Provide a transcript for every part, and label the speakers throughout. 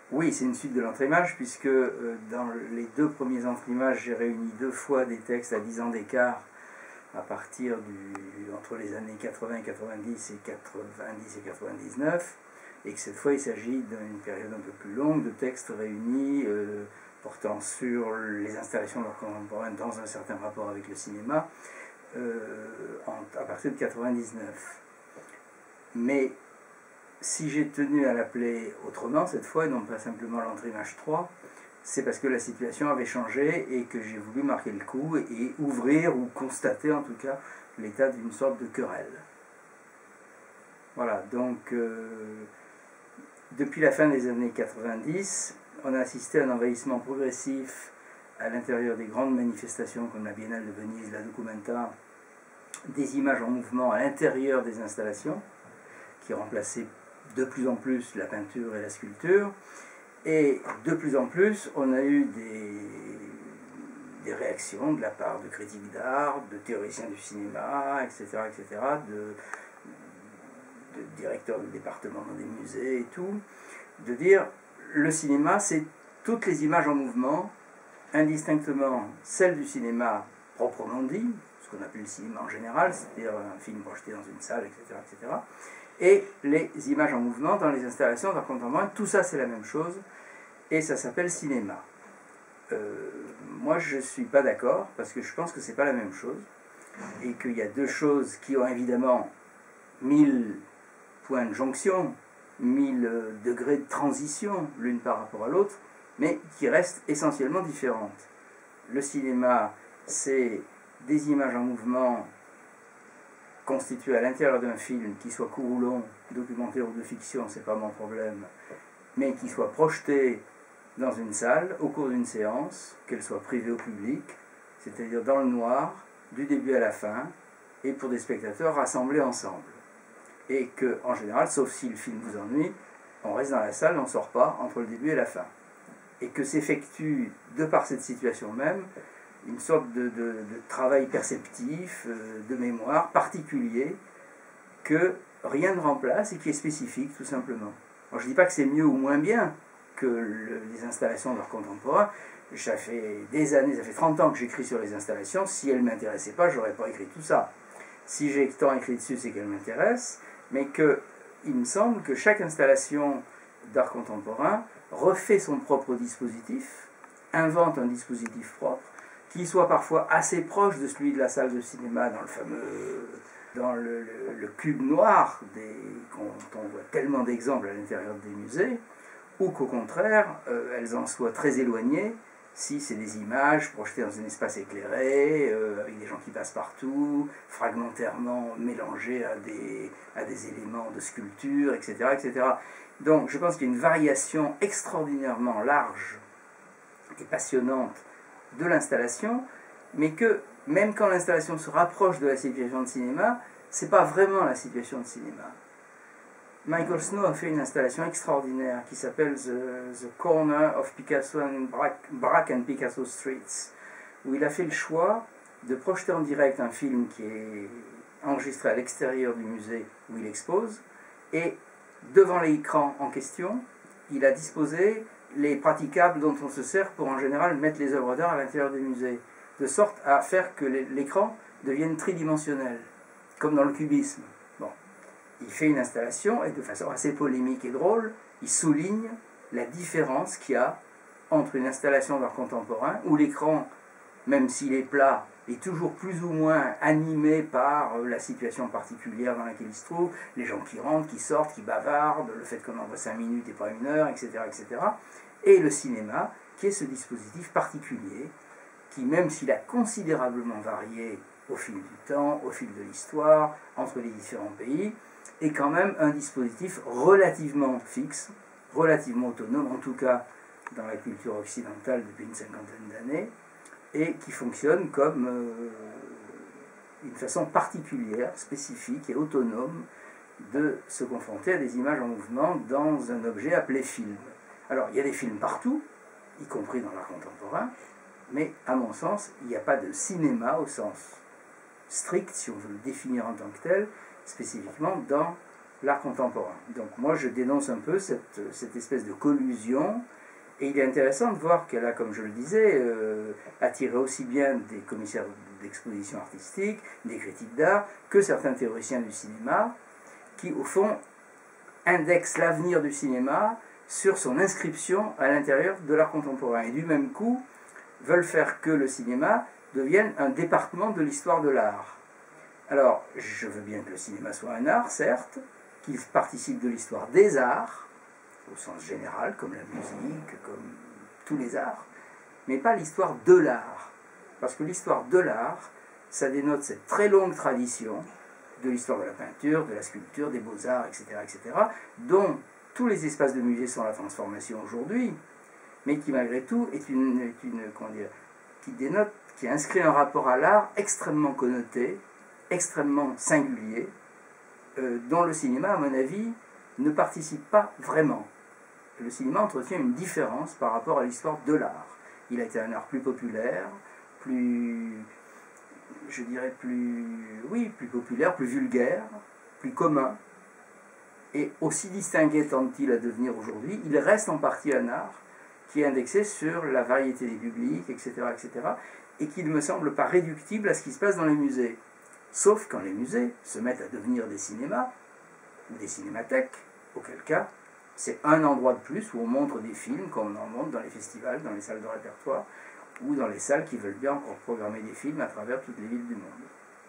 Speaker 1: Oui, c'est une suite de l'entre-images, puisque dans les deux premiers entre-images, j'ai réuni deux fois des textes à 10 ans d'écart, à partir entre les années 80, 90 et 90 et 99, et que cette fois il s'agit d'une période un peu plus longue de textes réunis portant sur les installations d'art contemporain dans un certain rapport avec le cinéma, à partir de 99. Mais si j'ai tenu à l'appeler autrement cette fois, et non pas simplement l'entre-image 3, c'est parce que la situation avait changé et que j'ai voulu marquer le coup et ouvrir ou constater en tout cas l'état d'une sorte de querelle. Voilà, donc depuis la fin des années 90, on a assisté à un envahissement progressif à l'intérieur des grandes manifestations comme la Biennale de Venise, la Documenta, des images en mouvement à l'intérieur des installations qui remplaçaient de plus en plus la peinture et la sculpture. Et de plus en plus, on a eu des réactions de la part de critiques d'art, de théoriciens du cinéma, etc., de directeurs de département dans des musées et tout, de dire le cinéma, c'est toutes les images en mouvement, indistinctement celles du cinéma proprement dit, ce qu'on appelle le cinéma en général, c'est-à-dire un film projeté dans une salle, etc., et les images en mouvement dans les installations d'art contemporain, tout ça c'est la même chose, et ça s'appelle cinéma. Moi je ne suis pas d'accord, parce que je pense que c'est pas la même chose, et qu'il y a deux choses qui ont évidemment 1000 points de jonction, 1000 degrés de transition l'une par rapport à l'autre, mais qui restent essentiellement différentes. Le cinéma, c'est des images en mouvement constitué à l'intérieur d'un film, qui soit court ou long, documentaire ou de fiction, c'est pas mon problème, mais qui soit projeté dans une salle, au cours d'une séance, qu'elle soit privée au public, c'est-à-dire dans le noir, du début à la fin, et pour des spectateurs rassemblés ensemble. Et que, en général, sauf si le film vous ennuie, on reste dans la salle, on ne sort pas entre le début et la fin. Et que s'effectue, de par cette situation même, une sorte de travail perceptif, de mémoire particulier, que rien ne remplace et qui est spécifique, tout simplement. Alors, je ne dis pas que c'est mieux ou moins bien que les installations d'art contemporain. Ça fait des années, ça fait 30 ans que j'écris sur les installations. Si elles ne m'intéressaient pas, je n'aurais pas écrit tout ça. Si j'ai tant écrit dessus, c'est qu'elles m'intéressent, mais qu'il me semble que chaque installation d'art contemporain refait son propre dispositif, invente un dispositif propre, qui soit parfois assez proche de celui de la salle de cinéma dans le cube noir dont on voit tellement d'exemples à l'intérieur des musées, ou qu'au contraire, elles en soient très éloignées, si c'est des images projetées dans un espace éclairé, avec des gens qui passent partout, fragmentairement mélangées à des éléments de sculpture, etc., etc. Donc je pense qu'il y a une variation extraordinairement large et passionnante de l'installation, mais que même quand l'installation se rapproche de la situation de cinéma, c'est pas vraiment la situation de cinéma. Michael Snow a fait une installation extraordinaire qui s'appelle The Corner of Picasso and Braque and Picasso Streets, où il a fait le choix de projeter en direct un film qui est enregistré à l'extérieur du musée où il expose, et devant l'écran en question, il a disposé les praticables dont on se sert pour en général mettre les œuvres d'art à l'intérieur des musées, de sorte à faire que l'écran devienne tridimensionnel, comme dans le cubisme. Bon. Il fait une installation et de façon assez polémique et drôle, il souligne la différence qu'il y a entre une installation d'art contemporain où l'écran, même s'il est plat, est toujours plus ou moins animé par la situation particulière dans laquelle il se trouve, les gens qui rentrent, qui sortent, qui bavardent, le fait qu'on en voit 5 minutes et pas 1 heure, etc., etc. Et le cinéma, qui est ce dispositif particulier, qui, même s'il a considérablement varié au fil du temps, au fil de l'histoire, entre les différents pays, est quand même un dispositif relativement fixe, relativement autonome, en tout cas dans la culture occidentale depuis une cinquantaine d'années, et qui fonctionne comme une façon particulière, spécifique et autonome de se confronter à des images en mouvement dans un objet appelé film. Alors, il y a des films partout, y compris dans l'art contemporain, mais à mon sens, il n'y a pas de cinéma au sens strict, si on veut le définir en tant que tel, spécifiquement dans l'art contemporain. Donc moi je dénonce un peu cette espèce de collusion, et il est intéressant de voir qu'elle a, comme je le disais, attiré aussi bien des commissaires d'exposition artistique, des critiques d'art, que certains théoriciens du cinéma, qui au fond indexent l'avenir du cinéma sur son inscription à l'intérieur de l'art contemporain, et du même coup veulent faire que le cinéma devienne un département de l'histoire de l'art. Alors, je veux bien que le cinéma soit un art, certes, qu'il participe de l'histoire des arts, au sens général, comme la musique, comme tous les arts, mais pas l'histoire de l'art. Parce que l'histoire de l'art, ça dénote cette très longue tradition de l'histoire de la peinture, de la sculpture, des beaux-arts, etc., dont tous les espaces de musée sont la transformation aujourd'hui, mais qui malgré tout est qui dénote, qui inscrit un rapport à l'art extrêmement connoté, extrêmement singulier, dont le cinéma, à mon avis, ne participe pas vraiment. Le cinéma entretient une différence par rapport à l'histoire de l'art. Il a été un art plus populaire, plus populaire, plus vulgaire, plus commun, et aussi distingué tente-t-il à devenir aujourd'hui, il reste en partie un art qui est indexé sur la variété des publics, etc., et qui ne me semble pas réductible à ce qui se passe dans les musées. Sauf quand les musées se mettent à devenir des cinémas, ou des cinémathèques, auquel cas, c'est un endroit de plus où on montre des films, comme on en montre dans les festivals, dans les salles de répertoire, ou dans les salles qui veulent bien encore programmer des films à travers toutes les villes du monde.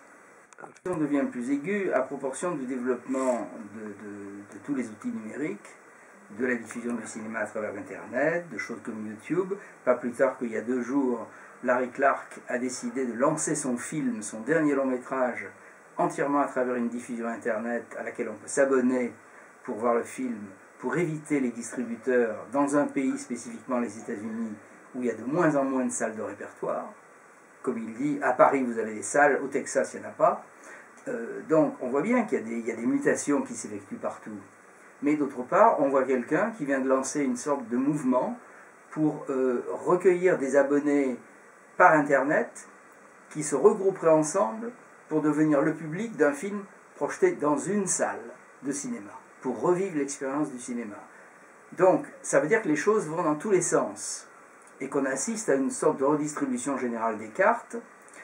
Speaker 1: La question devient plus aiguë à proportion du développement de tous les outils numériques, de la diffusion du cinéma à travers Internet, de choses comme YouTube. Pas plus tard qu'il y a 2 jours, Larry Clark a décidé de lancer son film, son dernier long métrage, entièrement à travers une diffusion Internet à laquelle on peut s'abonner pour voir le film, pour éviter les distributeurs dans un pays, spécifiquement les États-Unis, où il y a de moins en moins de salles de répertoire. Comme il dit, à Paris vous avez des salles, au Texas il n'y en a pas. Donc on voit bien qu'il y a des mutations qui s'effectuent partout. Mais d'autre part, on voit quelqu'un qui vient de lancer une sorte de mouvement pour recueillir des abonnés par Internet qui se regrouperaient ensemble pour devenir le public d'un film projeté dans une salle de cinéma, pour revivre l'expérience du cinéma. Donc, ça veut dire que les choses vont dans tous les sens, et qu'on assiste à une sorte de redistribution générale des cartes,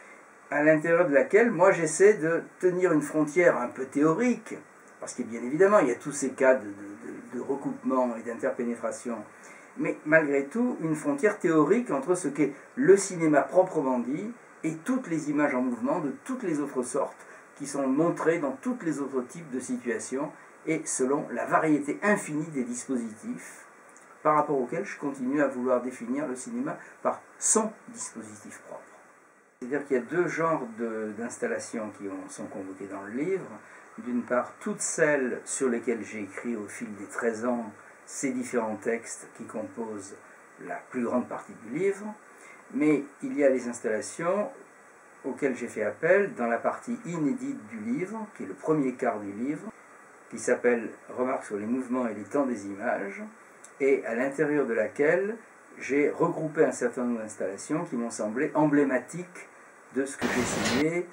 Speaker 1: à l'intérieur de laquelle, moi, j'essaie de tenir une frontière un peu théorique, parce que bien évidemment, il y a tous ces cas de recoupement et d'interpénétration, mais malgré tout, une frontière théorique entre ce qu'est le cinéma proprement dit et toutes les images en mouvement de toutes les autres sortes qui sont montrées dans tous les autres types de situations et selon la variété infinie des dispositifs par rapport auxquels je continue à vouloir définir le cinéma par son dispositif propre. C'est-à-dire qu'il y a 2 genres d'installations qui sont convoquées dans le livre. D'une part, toutes celles sur lesquelles j'ai écrit au fil des 13 ans ces différents textes qui composent la plus grande partie du livre, mais il y a les installations auxquelles j'ai fait appel dans la partie inédite du livre, qui est le premier quart du livre, qui s'appelle « Remarques sur les mouvements et les temps des images », et à l'intérieur de laquelle j'ai regroupé un certain nombre d'installations qui m'ont semblé emblématiques de ce que j'essayais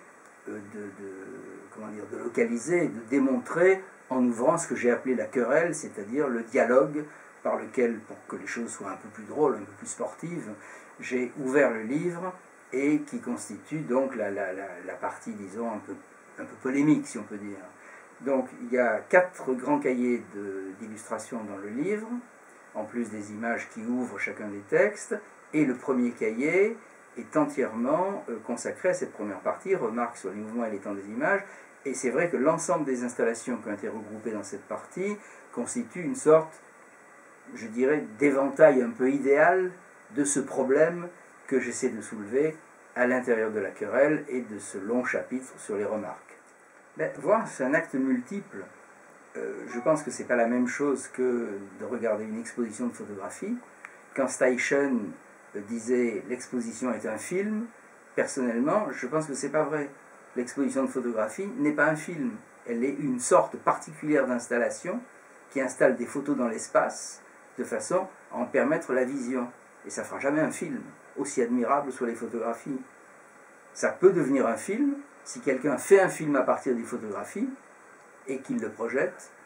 Speaker 1: de localiser et de démontrer en ouvrant ce que j'ai appelé la querelle, c'est-à-dire le dialogue par lequel, pour que les choses soient un peu plus drôles, un peu plus sportives, j'ai ouvert le livre et qui constitue donc la partie, disons, un peu polémique, si on peut dire. Donc il y a 4 grands cahiers d'illustrations dans le livre, en plus des images qui ouvrent chacun des textes, et le premier cahier est entièrement consacré à cette première partie, remarques sur les mouvements et les temps des images, et c'est vrai que l'ensemble des installations qui ont été regroupées dans cette partie constitue une sorte, je dirais, d'éventail un peu idéal de ce problème que j'essaie de soulever à l'intérieur de la querelle et de ce long chapitre sur les remarques. Mais voir, c'est un acte multiple. Je pense que ce n'est pas la même chose que de regarder une exposition de photographie. Quand Steichen disait « l'exposition est un film », personnellement, je pense que ce n'est pas vrai. L'exposition de photographie n'est pas un film. Elle est une sorte particulière d'installation qui installe des photos dans l'espace de façon à en permettre la vision. Et ça ne fera jamais un film, aussi admirable soient les photographies. Ça peut devenir un film si quelqu'un fait un film à partir des photographies et qu'il le projette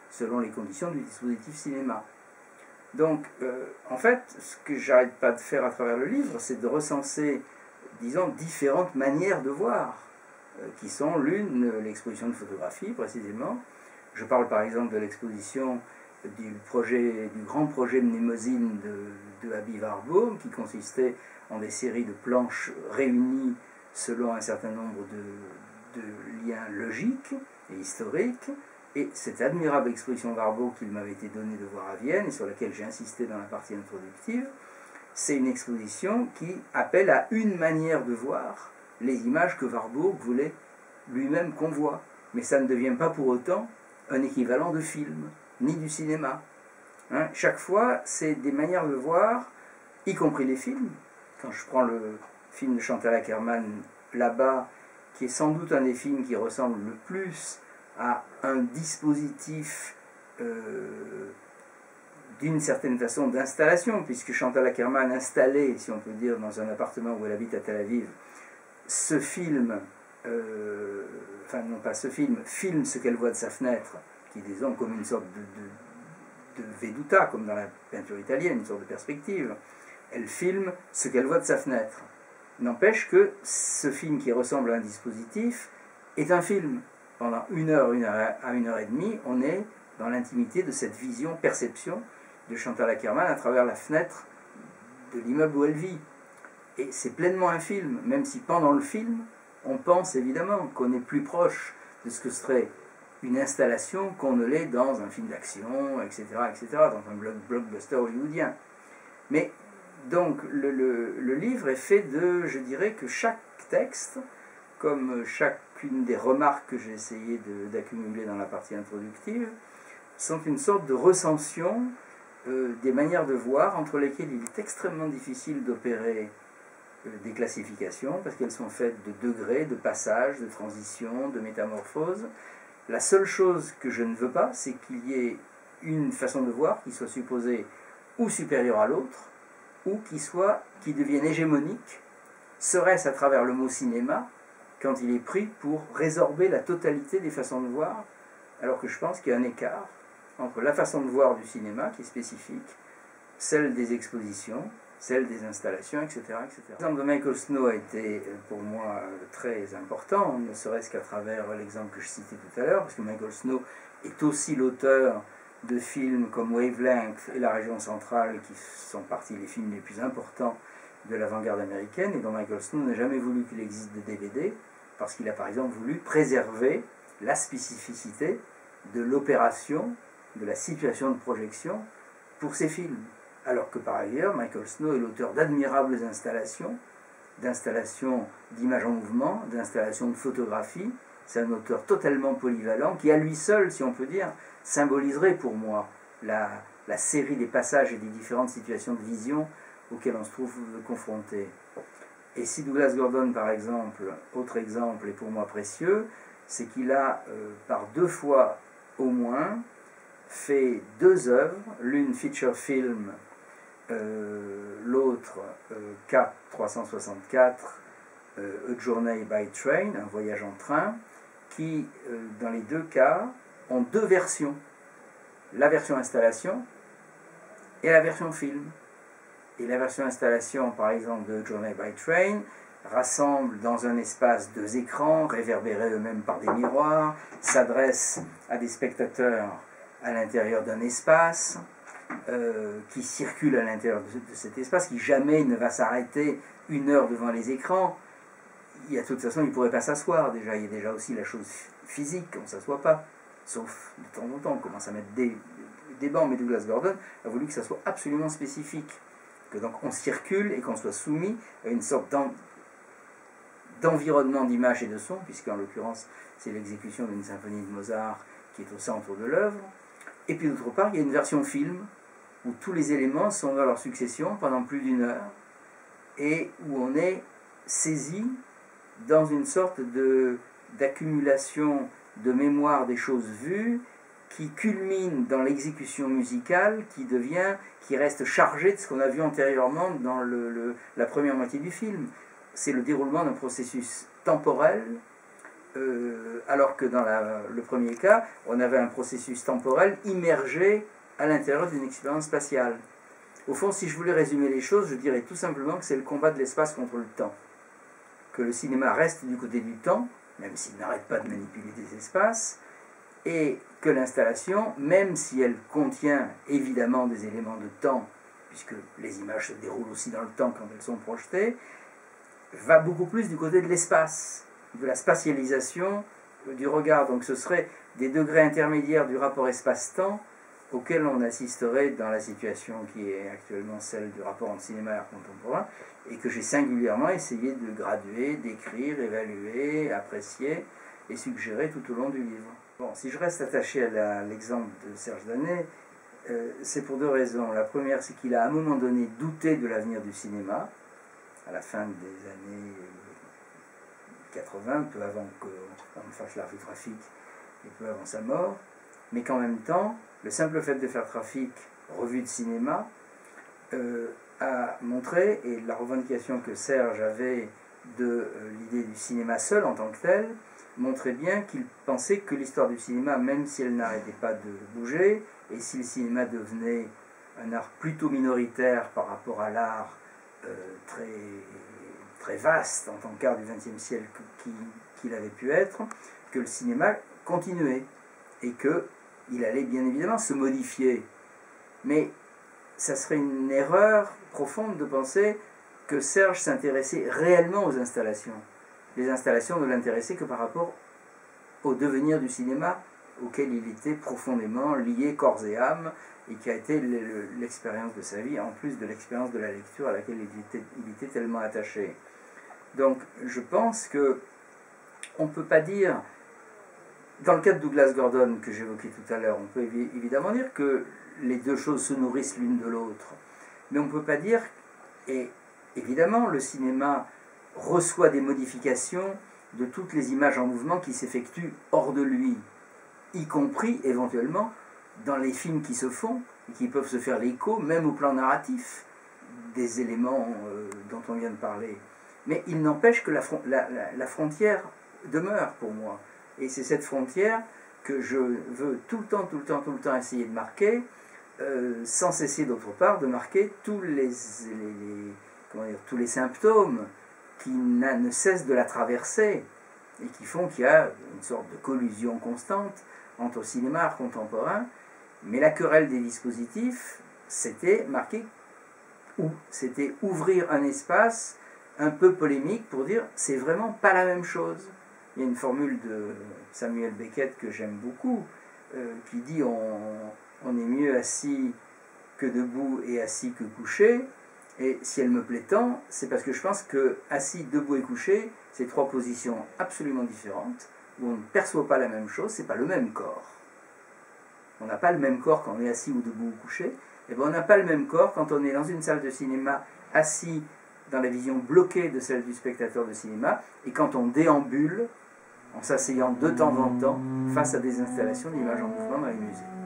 Speaker 1: selon les conditions du dispositif cinéma. Donc, en fait, ce que j'arrête pas de faire à travers le livre, c'est de recenser, disons, différentes manières de voir, qui sont l'une, l'exposition de photographie, précisément. Je parle par exemple de l'exposition du grand projet Mnémosyne de Aby Warburg, qui consistait en des séries de planches réunies selon un certain nombre de liens logiques et historiques. Et cette admirable exposition Warburg qu'il m'avait été donné de voir à Vienne, et sur laquelle j'ai insisté dans la partie introductive, c'est une exposition qui appelle à une manière de voir les images que Warburg voulait lui-même qu'on voit. Mais ça ne devient pas pour autant un équivalent de film, ni du cinéma. Hein, chaque fois, c'est des manières de voir, y compris les films. Quand je prends le film de Chantal Akerman là-bas, qui est sans doute un des films qui ressemble le plus à un dispositif d'une certaine façon d'installation, puisque Chantal Akerman installait, si on peut dire, dans un appartement où elle habite à Tel Aviv, ce film, enfin non pas ce film, filme ce qu'elle voit de sa fenêtre, qui est disons comme une sorte de veduta, comme dans la peinture italienne, une sorte de perspective. Elle filme ce qu'elle voit de sa fenêtre. N'empêche que ce film qui ressemble à un dispositif est un film. Pendant une heure à 1h30, on est dans l'intimité de cette vision, perception de Chantal Akerman à travers la fenêtre de l'immeuble où elle vit. Et c'est pleinement un film, même si pendant le film, on pense évidemment qu'on est plus proche de ce que serait une installation qu'on ne l'est dans un film d'action, etc., dans un blockbuster hollywoodien. Mais donc le livre est fait de, je dirais que chaque texte, comme chacune des remarques que j'ai essayé d'accumuler dans la partie introductive, sont une sorte de recension des manières de voir entre lesquelles il est extrêmement difficile d'opérer des classifications, parce qu'elles sont faites de degrés, de passages, de transitions, de métamorphoses. La seule chose que je ne veux pas, c'est qu'il y ait une façon de voir qui soit supposée ou supérieure à l'autre, ou qui devienne hégémonique, serait-ce à travers le mot cinéma, quand il est pris pour résorber la totalité des façons de voir, alors que je pense qu'il y a un écart entre la façon de voir du cinéma, qui est spécifique, celle des expositions, celle des installations, etc. L'exemple de Michael Snow a été pour moi très important, ne serait-ce qu'à travers l'exemple que je citais tout à l'heure, parce que Michael Snow est aussi l'auteur de films comme Wavelength et La Région Centrale, qui sont partis les films les plus importants de l'avant-garde américaine, et dont Michael Snow n'a jamais voulu qu'il existe de DVD, parce qu'il a par exemple voulu préserver la spécificité de l'opération, de la situation de projection pour ses films. Alors que par ailleurs, Michael Snow est l'auteur d'admirables installations, d'installations d'images en mouvement, d'installations de photographie. C'est un auteur totalement polyvalent qui, à lui seul, si on peut dire, symboliserait pour moi la série des passages et des différentes situations de vision auxquelles on se trouve confronté. Et si Douglas Gordon, par exemple, autre exemple, est pour moi précieux, c'est qu'il a, par 2 fois au moins, fait 2 œuvres, l'une feature film, l'autre Cap 364, A Journey by Train, un voyage en train, qui, dans les 2 cas, ont 2 versions. La version installation et la version film. Et la version installation, par exemple, de Journey by Train, rassemble dans un espace 2 écrans, réverbérés eux-mêmes par des miroirs, s'adresse à des spectateurs à l'intérieur d'un espace, qui circule à l'intérieur de cet espace, qui jamais ne va s'arrêter 1 heure devant les écrans. De toute façon, il ne pourrait pas s'asseoir déjà. Il y a déjà aussi la chose physique, on ne s'assoit pas, sauf de temps en temps, on commence à mettre des bancs, mais Douglas Gordon a voulu que ça soit absolument spécifique, que donc on circule et qu'on soit soumis à une sorte d'environnement d'images et de sons, puisqu'en l'occurrence c'est l'exécution d'une symphonie de Mozart qui est au centre de l'œuvre. Et puis d'autre part, il y a une version film où tous les éléments sont dans leur succession pendant plus d'1 heure et où on est saisi dans une sorte d'accumulation de mémoire des choses vues qui culmine dans l'exécution musicale qui reste chargée de ce qu'on a vu antérieurement dans la première moitié du film. C'est le déroulement d'un processus temporel alors que dans le premier cas, on avait un processus temporel immergé à l'intérieur d'une expérience spatiale. Au fond, si je voulais résumer les choses, je dirais tout simplement que c'est le combat de l'espace contre le temps. Que le cinéma reste du côté du temps, même s'il n'arrête pas de manipuler des espaces, et que l'installation, même si elle contient évidemment des éléments de temps, puisque les images se déroulent aussi dans le temps quand elles sont projetées, va beaucoup plus du côté de l'espace, de la spatialisation du regard. Donc ce serait des degrés intermédiaires du rapport espace-temps auquel on assisterait dans la situation qui est actuellement celle du rapport entre cinéma et art contemporain, et que j'ai singulièrement essayé de graduer, d'écrire, évaluer, apprécier et suggérer tout au long du livre. Bon, si je reste attaché à l'exemple de Serge Danet, c'est pour deux raisons. La première, c'est qu'il a à un moment donné douté de l'avenir du cinéma, à la fin des années 80, peu avant qu'on fasse l'art du trafic et peu avant sa mort, mais qu'en même temps, le simple fait de faire Trafic, revue de cinéma, a montré, et la revendication que Serge avait de l'idée du cinéma seul en tant que tel, montrait bien qu'il pensait que l'histoire du cinéma, même si elle n'arrêtait pas de bouger, et si le cinéma devenait un art plutôt minoritaire par rapport à l'art très, très vaste en tant qu'art du XXe siècle qu'il avait pu être, que le cinéma continuait, et qu'il allait bien évidemment se modifier. Mais ça serait une erreur profonde de penser que Serge s'intéressait réellement aux installations. Les installations ne l'intéressaient que par rapport au devenir du cinéma auquel il était profondément lié corps et âme, et qui a été l'expérience de sa vie, en plus de l'expérience de la lecture à laquelle il était tellement attaché. Donc je pense que on ne peut pas dire, dans le cas de Douglas Gordon que j'évoquais tout à l'heure, on peut évidemment dire que les deux choses se nourrissent l'une de l'autre, mais on ne peut pas dire, et évidemment le cinéma reçoit des modifications de toutes les images en mouvement qui s'effectuent hors de lui, y compris éventuellement dans les films qui se font, et qui peuvent se faire l'écho, même au plan narratif, des éléments dont on vient de parler. Mais il n'empêche que la frontière demeure pour moi. Et c'est cette frontière que je veux tout le temps essayer de marquer, sans cesser d'autre part de marquer tous les symptômes qui ne cessent de la traverser, et qui font qu'il y a une sorte de collusion constante entre cinéma et art contemporain. Mais la querelle des dispositifs, c'était ouvrir un espace un peu polémique pour dire c'est vraiment pas la même chose. Il y a une formule de Samuel Beckett que j'aime beaucoup, qui dit on est mieux assis que debout et assis que couché. Et si elle me plaît tant, c'est parce que je pense que assis, debout et couché, c'est trois positions absolument différentes, où on ne perçoit pas la même chose, c'est pas le même corps. On n'a pas le même corps quand on est assis ou debout ou couché, et bien on n'a pas le même corps quand on est dans une salle de cinéma assis dans la vision bloquée de celle du spectateur de cinéma, et quand on déambule en s'asseyant de temps en temps face à des installations d'images en mouvement dans les musées.